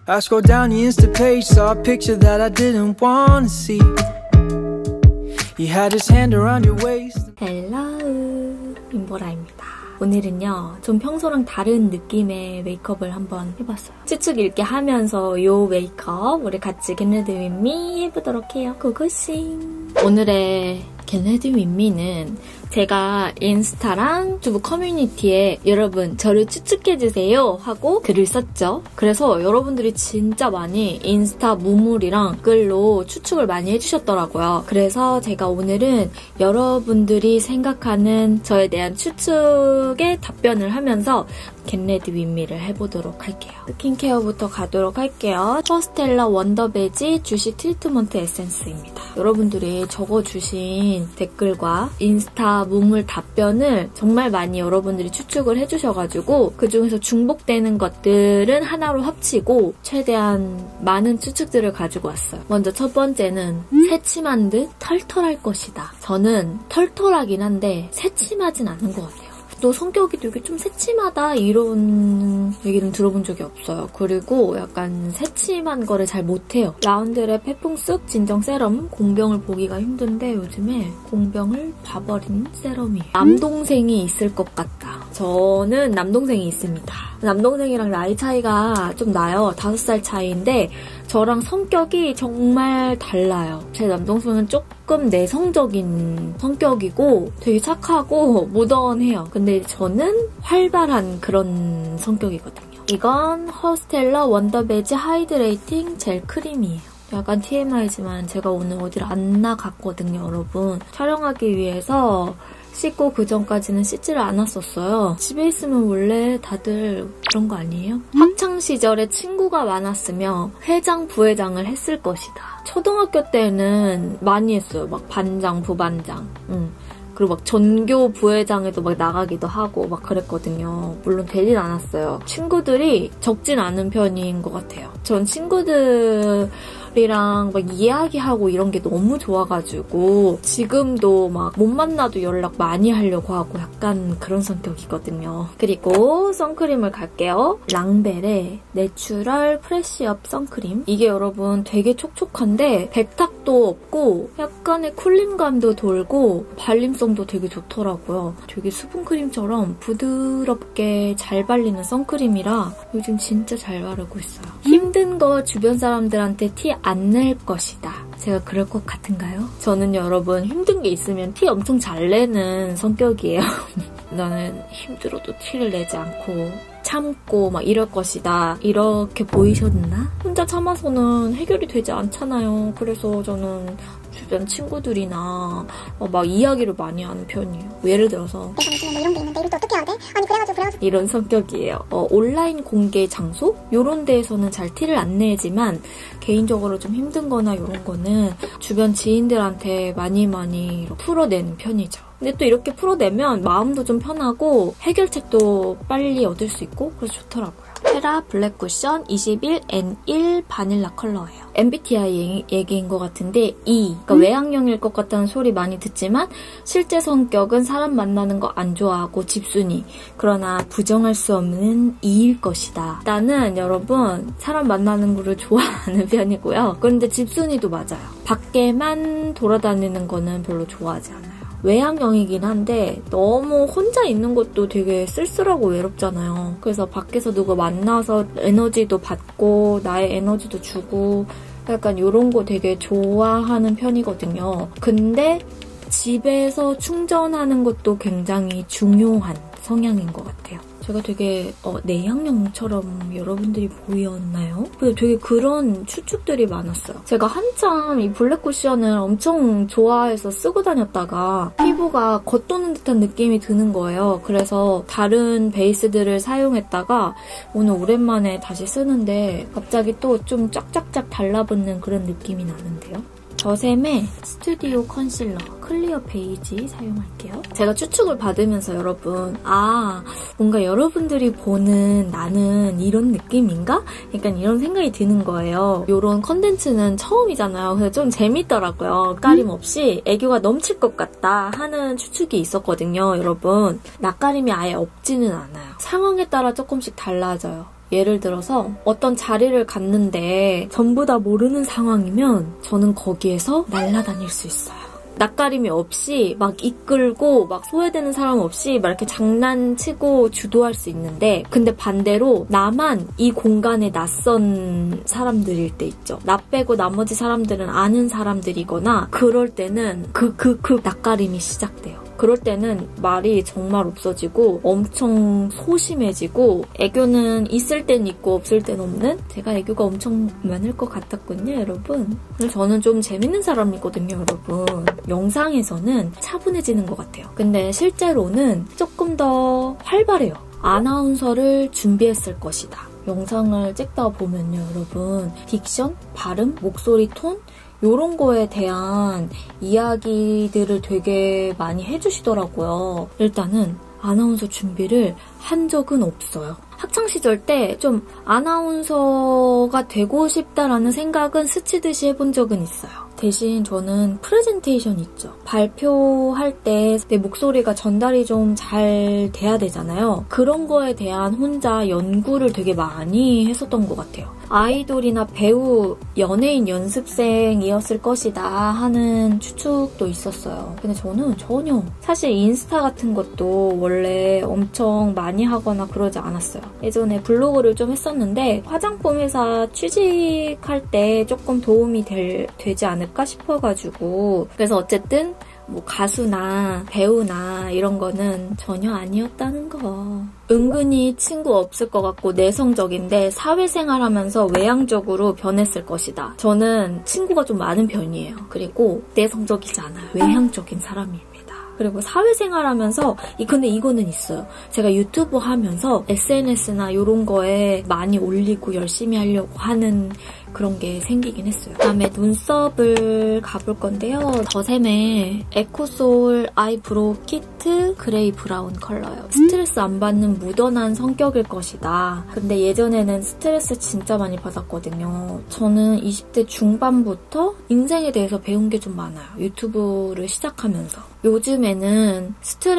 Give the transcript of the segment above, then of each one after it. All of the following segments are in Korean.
I scrolled down the Insta page, saw a picture that I didn't want to see. He had his hand around your waist. 헬로, 임보라입니다. 오늘은요, 좀 평소랑 다른 느낌의 메이크업을 한번 해봤어요. 추측 읽기 하면서 요 메이크업 우리 같이 겟레드 윗미 해보도록 해요. 고고싱! 오늘의 겟레드 윗미는 제가 인스타랑 유튜브 커뮤니티에 여러분 저를 추측해주세요 하고 글을 썼죠. 그래서 여러분들이 진짜 많이 인스타 무물이랑 글로 추측을 많이 해주셨더라고요. 그래서 제가 오늘은 여러분들이 생각하는 저에 대한 추측에 답변을 하면서 겟레드 윗미를 해보도록 할게요. 스킨케어부터 가도록 할게요. 퍼스텔라 원더베지 주시 트리트먼트 에센스입니다. 여러분들이 적어주신 댓글과 인스타 무물 답변을 정말 많이 여러분들이 추측을 해주셔가지고 그중에서 중복되는 것들은 하나로 합치고 최대한 많은 추측들을 가지고 왔어요. 먼저 첫 번째는 새침한 듯 털털할 것이다. 저는 털털하긴 한데 새침하진 않은 것 같아요. 또 성격이 되게 좀 새침하다 이런 얘기는 들어본 적이 없어요. 그리고 약간 새침한 거를 잘 못해요. 라운드랩 페풍쑥 진정 세럼 공병을 보기가 힘든데 요즘에 공병을 봐버린 세럼이에요. 남동생이 있을 것 같다. 저는 남동생이 있습니다. 남동생이랑 나이 차이가 좀 나요. 5살 차이인데 저랑 성격이 정말 달라요. 제 남동생은 조금 내성적인 성격이고 되게 착하고 모던해요. 근데 저는 활발한 그런 성격이거든요. 이건 허스텔러 원더베지 하이드레이팅 젤 크림이에요. 약간 TMI지만 제가 오늘 어디를 안 나갔거든요, 여러분. 촬영하기 위해서 씻고 그 전까지는 씻지를 않았었어요. 집에 있으면 원래 다들 그런 거 아니에요? 학창시절에 친구가 많았으며 회장, 부회장을 했을 것이다. 초등학교 때는 많이 했어요. 막 반장, 부반장. 그리고 막 전교 부회장에도 막 나가기도 하고 막 그랬거든요. 물론 되진 않았어요. 친구들이 적진 않은 편인 것 같아요. 전 친구들이랑 막 이야기하고 이런 게 너무 좋아가지고 지금도 막 못 만나도 연락 많이 하려고 하고 약간 그런 성격이거든요. 그리고 선크림을 갈게요. 랑벨의 내추럴 프레쉬업 선크림. 이게 여러분 되게 촉촉한데 백탁도 없고 약간의 쿨링감도 돌고 발림성도 되게 좋더라고요. 되게 수분크림처럼 부드럽게 잘 발리는 선크림이라 요즘 진짜 잘 바르고 있어요. 힘든 거 주변 사람들한테 티 안 낼 것이다. 제가 그럴 것 같은가요? 저는 여러분 힘든 게 있으면 티 엄청 잘 내는 성격이에요. 나는 힘들어도 티를 내지 않고 참고 막 이럴 것이다. 이렇게 보이셨나? 혼자 참아서는 해결이 되지 않잖아요. 그래서 저는 주변 친구들이나 막 이야기를 많이 하는 편이에요. 예를 들어서 내가 요즘에 뭐 이런 게 있는데 이것도 어떻게 해야 돼? 아니 그래가지고 이런 성격이에요. 온라인 공개 장소? 이런 데에서는 잘 티를 안 내지만 개인적으로 좀 힘든 거나 이런 거는 주변 지인들한테 많이 풀어내는 편이죠. 근데 또 이렇게 풀어내면 마음도 좀 편하고 해결책도 빨리 얻을 수 있고 그래서 좋더라고요. 헤라 블랙 쿠션 21N1 바닐라 컬러예요. MBTI 얘기인 것 같은데 그러니까 외향형일 것 같다는 소리 많이 듣지만 실제 성격은 사람 만나는 거 안 좋아하고 집순이. 그러나 부정할 수 없는 E일 것이다. 나는 여러분 사람 만나는 거를 좋아하는 편이고요. 그런데 집순이도 맞아요. 밖에만 돌아다니는 거는 별로 좋아하지 않아요. 외향형이긴 한데 너무 혼자 있는 것도 되게 쓸쓸하고 외롭잖아요. 그래서 밖에서 누구 만나서 에너지도 받고 나의 에너지도 주고 약간 이런 거 되게 좋아하는 편이거든요. 근데 집에서 충전하는 것도 굉장히 중요한 성향인 것 같아요. 제가 되게 내향형처럼 여러분들이 보였나요? 근데 되게 그런 추측들이 많았어요. 제가 한참 이 블랙 쿠션을 엄청 좋아해서 쓰고 다녔다가 피부가 겉도는 듯한 느낌이 드는 거예요. 그래서 다른 베이스들을 사용했다가 오늘 오랜만에 다시 쓰는데 갑자기 또 좀 쫙쫙쫙 달라붙는 그런 느낌이 나는데요. 저샘의 스튜디오 컨실러 클리어 베이지 사용할게요. 제가 추측을 받으면서 여러분 뭔가 여러분들이 보는 나는 이런 느낌인가? 약간 이런 생각이 드는 거예요. 이런 컨텐츠는 처음이잖아요. 그래서 좀 재밌더라고요. 낯가림 없이 애교가 넘칠 것 같다 하는 추측이 있었거든요. 여러분 낯가림이 아예 없지는 않아요. 상황에 따라 조금씩 달라져요. 예를 들어서 어떤 자리를 갔는데 전부 다 모르는 상황이면 저는 거기에서 날아다닐 수 있어요. 낯가림이 없이 막 이끌고 막 소외되는 사람 없이 막 이렇게 장난치고 주도할 수 있는데, 근데 반대로 나만 이 공간에 낯선 사람들일 때 있죠. 나 빼고 나머지 사람들은 아는 사람들이거나 그럴 때는 낯가림이 시작돼요. 그럴 때는 말이 정말 없어지고 엄청 소심해지고 애교는 있을 땐 있고 없을 땐 없는, 제가 애교가 엄청 많을 것 같았군요, 여러분. 그래서 저는 좀 재밌는 사람이거든요, 여러분. 영상에서는 차분해지는 것 같아요. 근데 실제로는 조금 더 활발해요. 아나운서를 준비했을 것이다. 영상을 찍다 보면요, 여러분. 딕션, 발음, 목소리 톤 요런 거에 대한 이야기들을 되게 많이 해주시더라고요. 일단은 아나운서 준비를 한 적은 없어요. 학창시절 때 좀 아나운서가 되고 싶다라는 생각은 스치듯이 해본 적은 있어요. 대신 저는 프레젠테이션 있죠. 발표할 때 내 목소리가 전달이 좀 잘 돼야 되잖아요. 그런 거에 대한 혼자 연구를 되게 많이 했었던 것 같아요. 아이돌이나 배우, 연예인 연습생이었을 것이다 하는 추측도 있었어요. 근데 저는 전혀, 사실 인스타 같은 것도 원래 엄청 많이 하거나 그러지 않았어요. 예전에 블로그를 좀 했었는데 화장품 회사 취직할 때 조금 도움이 되지 않을까 싶어가지고, 그래서 어쨌든 뭐 가수나 배우나 이런 거는 전혀 아니었다는 거. 은근히 친구 없을 것 같고 내성적인데 사회생활하면서 외향적으로 변했을 것이다. 저는 친구가 좀 많은 편이에요. 그리고 내성적이지 않아요. 외향적인 사람입니다. 그리고 사회생활하면서 근데 이거는 있어요. 제가 유튜브 하면서 SNS나 이런 거에 많이 올리고 열심히 하려고 하는 그런 게 생기긴 했어요. 그다음에 눈썹을 가볼 건데요. 더샘의 에코소울 아이브로우 키트 그레이 브라운 컬러예요. 스트레스 안 받는 무던한 성격일 것이다. 근데 예전에는 스트레스 진짜 많이 받았거든요. 저는 20대 중반부터 인생에 대해서 배운 게 좀 많아요. 유튜브를 시작하면서. 요즘에는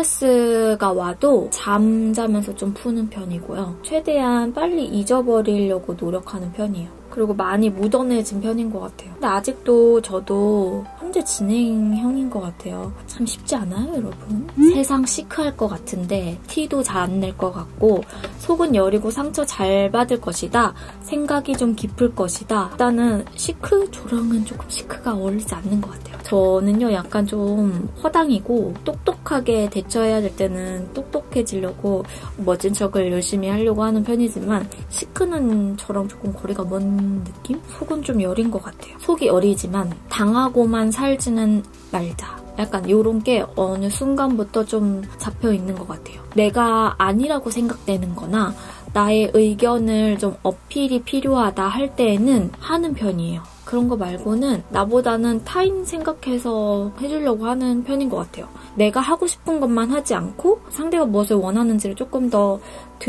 스트레스가 와도 잠자면서 좀 푸는 편이고요. 최대한 빨리 잊어버리려고 노력하는 편이에요. 그리고 많이 묻어내진 편인 것 같아요. 근데 아직도 저도 현재 진행형인 것 같아요. 참 쉽지 않아요, 여러분? 세상 시크할 것 같은데 티도 잘 안 낼 것 같고 속은 여리고 상처 잘 받을 것이다. 생각이 좀 깊을 것이다. 일단은 시크? 저랑은 조금 시크가 어울리지 않는 것 같아요. 저는요, 약간 좀 허당이고 똑똑하게 대처해야 될 때는 똑똑해지려고 멋진 척을 열심히 하려고 하는 편이지만 시크는 저랑 조금 거리가 먼 느낌? 속은 좀 여린 것 같아요. 속이 여리지만 당하고만 살지는 말자. 약간 이런 게 어느 순간부터 좀 잡혀있는 것 같아요. 내가 아니라고 생각되는 거나 나의 의견을 좀 어필이 필요하다 할 때에는 하는 편이에요. 그런 거 말고는 나보다는 타인 생각해서 해주려고 하는 편인 것 같아요. 내가 하고 싶은 것만 하지 않고 상대가 무엇을 원하는지를 조금 더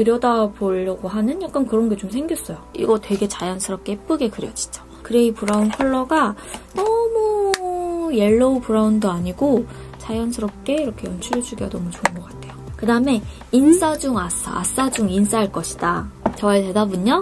들여다보려고 하는 약간 그런 게 좀 생겼어요. 이거 되게 자연스럽게 예쁘게 그려지죠. 그레이 브라운 컬러가 너무 옐로우 브라운도 아니고 자연스럽게 이렇게 연출해주기가 너무 좋은 것 같아요. 그 다음에 인싸 중 아싸, 아싸 중 인싸일 것이다. 저의 대답은요.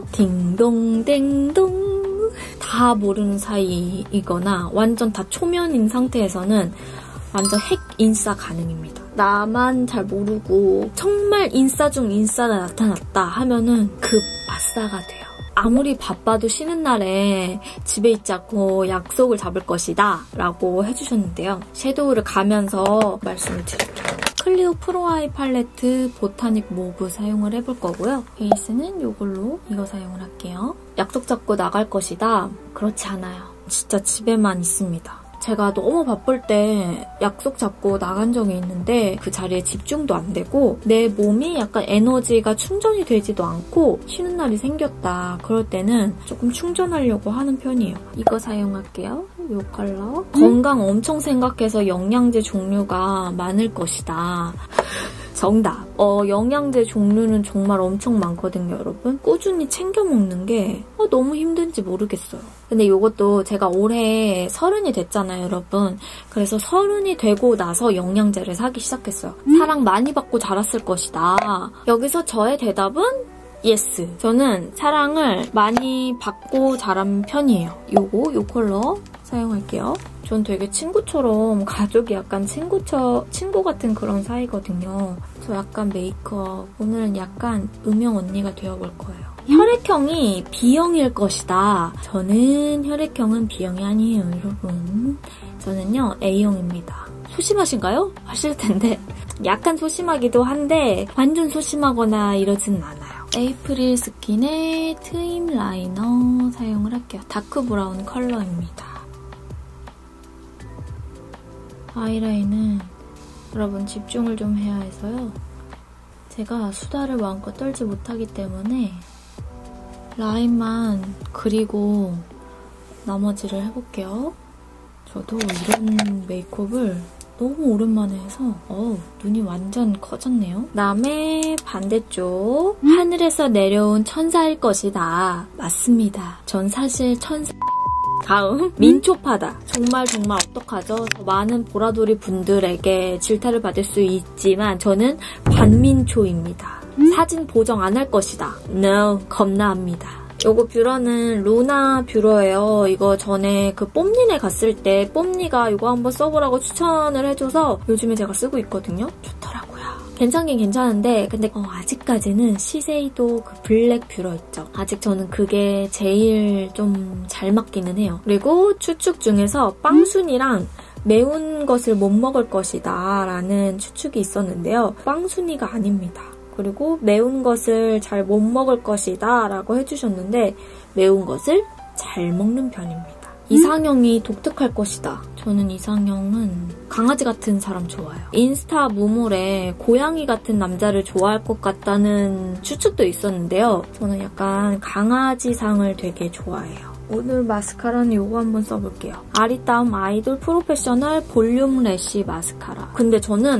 딩동댕동. 다 모르는 사이이거나 완전 다 초면인 상태에서는 완전 핵 인싸 가능입니다. 나만 잘 모르고 정말 인싸 중 인싸가 나타났다 하면은 급 아싸가 돼요. 아무리 바빠도 쉬는 날에 집에 있지 않고 약속을 잡을 것이다 라고 해주셨는데요. 섀도우를 가면서 말씀을 드릴게요. 클리오 프로 아이 팔레트 보타닉 모브 사용을 해볼 거고요. 베이스는 이걸로 이거 사용을 할게요. 약속 잡고 나갈 것이다. 그렇지 않아요. 진짜 집에만 있습니다. 제가 너무 바쁠 때 약속 잡고 나간 적이 있는데 그 자리에 집중도 안 되고 내 몸이 약간 에너지가 충전이 되지도 않고 쉬는 날이 생겼다. 그럴 때는 조금 충전하려고 하는 편이에요. 이거 사용할게요. 이 컬러. 건강 엄청 생각해서 영양제 종류가 많을 것이다. 정답. 영양제 종류는 정말 엄청 많거든요, 여러분. 꾸준히 챙겨 먹는 게 너무 힘든지 모르겠어요. 근데 이것도 제가 올해 30이 됐잖아요, 여러분. 그래서 30이 되고 나서 영양제를 사기 시작했어요. 사랑 많이 받고 자랐을 것이다. 여기서 저의 대답은 예스. 저는 사랑을 많이 받고 자란 편이에요. 요 컬러 사용할게요. 전 되게 친구처럼 가족이 약간 친구 같은 그런 사이거든요. 저 약간 메이크업 오늘은 약간 음영 언니가 되어볼 거예요. 혈액형이 B형일 것이다. 저는 혈액형은 B형이 아니에요, 여러분. 저는요, A형입니다. 소심하신가요? 하실 텐데 약간 소심하기도 한데 완전 소심하거나 이러지는 않아요. 에이프릴 스킨의 트임 라이너 사용을 할게요. 다크 브라운 컬러입니다. 아이라인은 여러분 집중을 좀 해야 해서요. 제가 수다를 마음껏 떨지 못하기 때문에 라인만 그리고 나머지를 해볼게요. 저도 이런 메이크업을 너무 오랜만에 해서 눈이 완전 커졌네요. 그다음에 반대쪽 하늘에서 내려온 천사일 것이다. 맞습니다. 전 사실 천사. 다음 민초파다. 정말 어떡하죠? 더 많은 보라돌이 분들에게 질타를 받을 수 있지만 저는 반민초입니다. 사진 보정 안 할 것이다. No, 겁나합니다. 요거 뷰러는 루나 뷰러예요. 이거 전에 그 뽐니네 갔을 때 뽐니가 이거 한번 써보라고 추천을 해줘서 요즘에 제가 쓰고 있거든요. 좋더라고요. 괜찮긴 괜찮은데 근데 아직까지는 시세이도 그 블랙 뷰러 있죠. 아직 저는 그게 제일 좀 잘 맞기는 해요. 그리고 추측 중에서 빵순이랑 매운 것을 못 먹을 것이다 라는 추측이 있었는데요. 빵순이가 아닙니다. 그리고 매운 것을 잘 못 먹을 것이다 라고 해주셨는데 매운 것을 잘 먹는 편입니다. 이상형이 독특할 것이다. 저는 이상형은 강아지 같은 사람 좋아요. 인스타 무물에 고양이 같은 남자를 좋아할 것 같다는 추측도 있었는데요. 저는 약간 강아지상을 되게 좋아해요. 오늘 마스카라는 이거 한번 써볼게요. 아리따움 아이돌 프로페셔널 볼륨 래쉬 마스카라. 근데 저는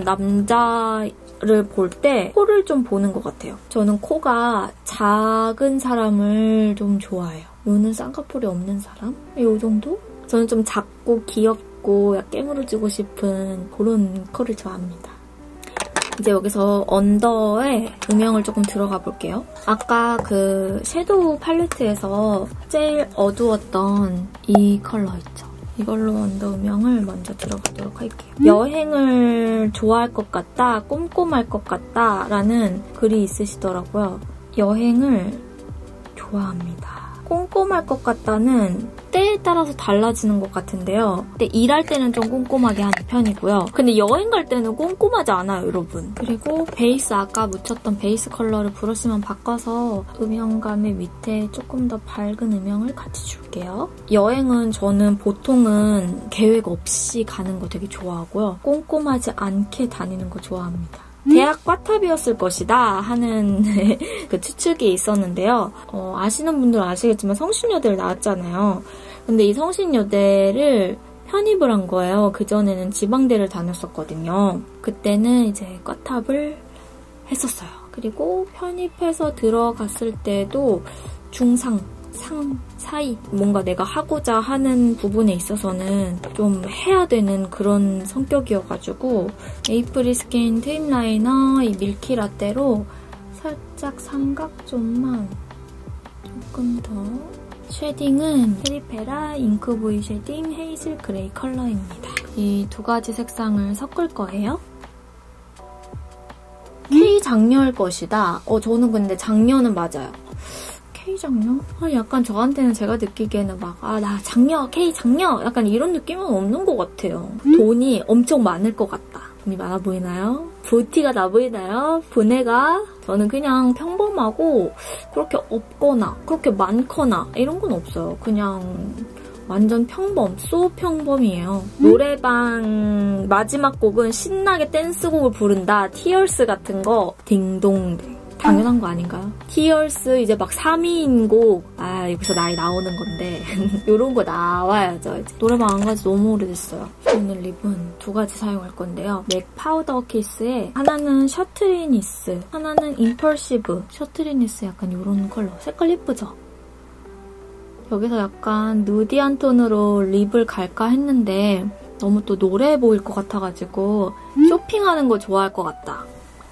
남자를 볼 때 코를 좀 보는 것 같아요. 저는 코가 작은 사람을 좀 좋아해요. 눈은 쌍꺼풀이 없는 사람? 이 정도? 저는 좀 작고 귀엽고 깨물어주고 싶은 그런 코를 좋아합니다. 이제 여기서 언더에 음영을 조금 들어가 볼게요. 아까 그 섀도우 팔레트에서 제일 어두웠던 이 컬러 있죠? 이걸로 언더 음영을 먼저 들어가도록 할게요. 여행을 좋아할 것 같다, 꼼꼼할 것 같다 라는 글이 있으시더라고요. 여행을 좋아합니다. 꼼꼼할 것 같다는 때에 따라서 달라지는 것 같은데요. 근데 일할 때는 좀 꼼꼼하게 하는 편이고요. 근데 여행 갈 때는 꼼꼼하지 않아요, 여러분. 그리고 베이스 아까 묻혔던 베이스 컬러를 브러쉬만 바꿔서 음영감의 밑에 조금 더 밝은 음영을 같이 줄게요. 여행은 저는 보통은 계획 없이 가는 거 되게 좋아하고요. 꼼꼼하지 않게 다니는 거 좋아합니다. 대학 꽈탑이었을 것이다 하는 그 추측이 있었는데요. 아시는 분들은 아시겠지만 성신여대를 나왔잖아요. 근데 이 성신여대를 편입을 한 거예요. 그전에는 지방대를 다녔었거든요. 그때는 이제 꽈탑을 했었어요. 그리고 편입해서 들어갔을 때도 중상, 상, 사이 뭔가 내가 하고자 하는 부분에 있어서는 좀 해야 되는 그런 성격이어가지고 에이프릴 스킨 트임 라이너 이 밀키 라떼로 살짝 삼각존만 조금 더 쉐딩은 페리페라 잉크 보이 쉐딩 헤이즐 그레이 컬러입니다. 이 두 가지 색상을 섞을 거예요. K 장녀일 것이다. 저는 근데 장녀는 맞아요. K 장녀? 약간 저한테는 제가 느끼기에는 나 장녀, K 장녀 약간 이런 느낌은 없는 것 같아요. 돈이 엄청 많을 것 같다. 돈이 많아 보이나요? 부티가 나 보이나요? 분해가? 저는 그냥 평범하고 그렇게 없거나 그렇게 많거나 이런 건 없어요. 그냥 완전 소 평범이에요. 노래방 마지막 곡은 신나게 댄스곡을 부른다. 티얼스 같은 거 딩동댕. 당연한 거 아닌가요? 티얼스 이제 막 3위인 곡 여기서 나이 나오는 건데 이런 거 나와야죠. 이제. 노래방 안 가지 너무 오래됐어요. 오늘 립은 두 가지 사용할 건데요. 맥 파우더 키스에 하나는 셔트리니스, 하나는 임펄시브. 셔트리니스 약간 이런 컬러. 색깔 예쁘죠? 여기서 약간 누디한 톤으로 립을 갈까 했는데 너무 또 노래해 보일 것 같아가지고 쇼핑하는 거 좋아할 것 같다.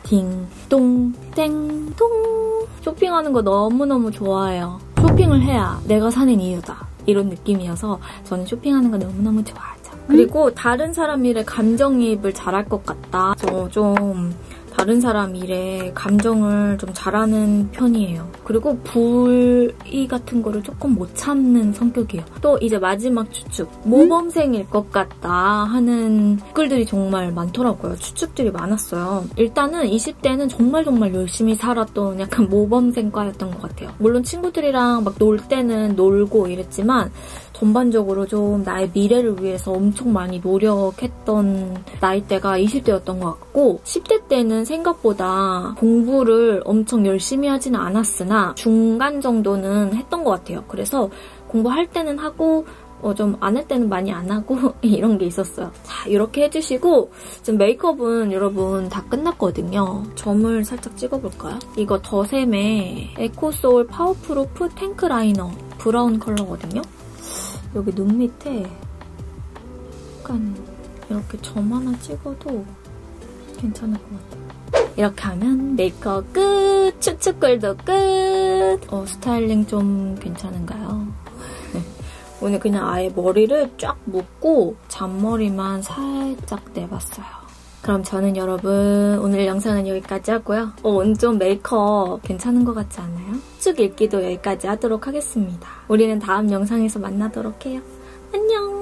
딩동 땡동. 쇼핑하는 거 너무너무 좋아해요. 쇼핑을 해야 내가 사는 이유다. 이런 느낌이어서 저는 쇼핑하는 거 너무너무 좋아하죠. 그리고 다른 사람 일에 감정이입을 잘할 것 같다. 저 좀 다른 사람 일에 감정을 좀 잘하는 편이에요. 그리고 불이 같은 거를 조금 못 참는 성격이에요. 또 이제 마지막 추측. 모범생일 것 같다 하는 댓글들이 정말 많더라고요. 추측들이 많았어요. 일단은 20대는 정말 열심히 살았던 약간 모범생과였던 것 같아요. 물론 친구들이랑 막 놀 때는 놀고 이랬지만 전반적으로 좀 나의 미래를 위해서 엄청 많이 노력했던 나이대가 20대였던 것 같고 10대 때는 생각보다 공부를 엄청 열심히 하지는 않았으나 중간 정도는 했던 것 같아요. 그래서 공부할 때는 하고 좀 안 할 때는 많이 안 하고 이런 게 있었어요. 자, 이렇게 해주시고 지금 메이크업은 여러분 다 끝났거든요. 점을 살짝 찍어볼까요? 이거 더샘의 에코소울 파워프루프 탱크 라이너 브라운 컬러거든요. 여기 눈 밑에 약간 이렇게 점 하나 찍어도 괜찮을 것 같아요. 이렇게 하면 메이크업 끝! 추측글도 끝! 스타일링 좀 괜찮은가요? 오늘 그냥 아예 머리를 쫙 묶고 잔머리만 살짝 내봤어요. 그럼 저는 여러분 오늘 영상은 여기까지 하고요. 오늘 좀 메이크업 괜찮은 것 같지 않아요? 추측 읽기도 여기까지 하도록 하겠습니다. 우리는 다음 영상에서 만나도록 해요. 안녕!